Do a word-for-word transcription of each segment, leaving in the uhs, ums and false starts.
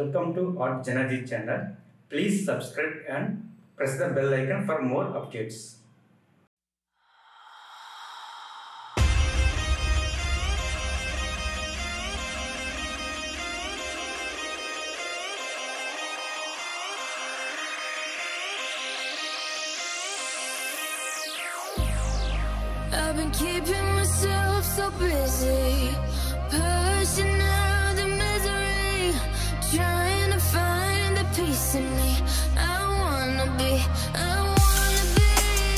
Welcome to Art Janaji channel. Please subscribe and press the bell icon for more updates. I've been keeping myself so busy, pushing out the misery, trying to find the peace in me. I wanna be, I wanna be,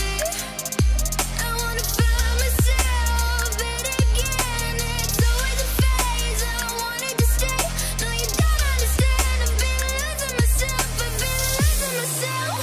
I wanna find myself, but again, it's always a phase. I wanted to stay, no you don't understand. I've been losing myself, I've been losing myself.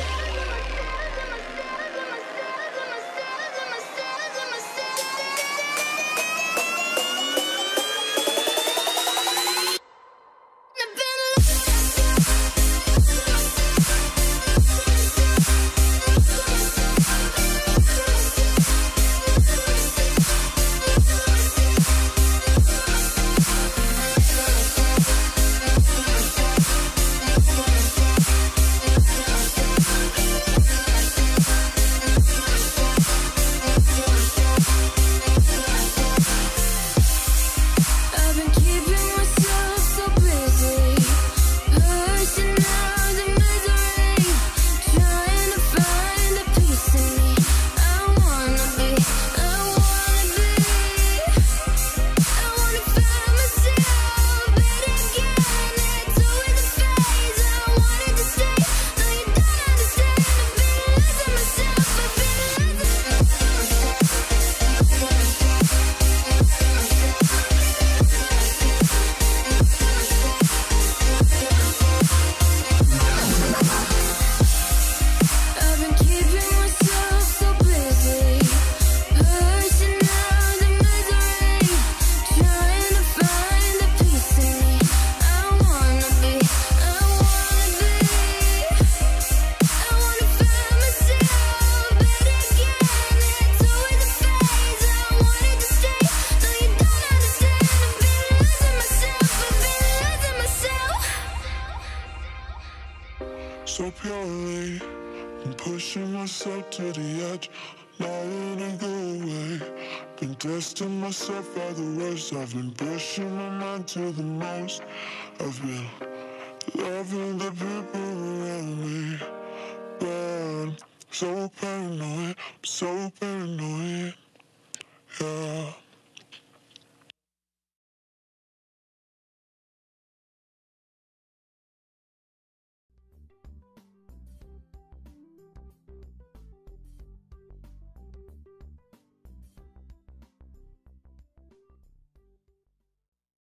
So purely, I'm pushing myself to the edge, not letting go away. Been testing myself by the worst. I've been pushing my mind to the most. I've been loving the people around me, but I'm so paranoid, I'm so paranoid.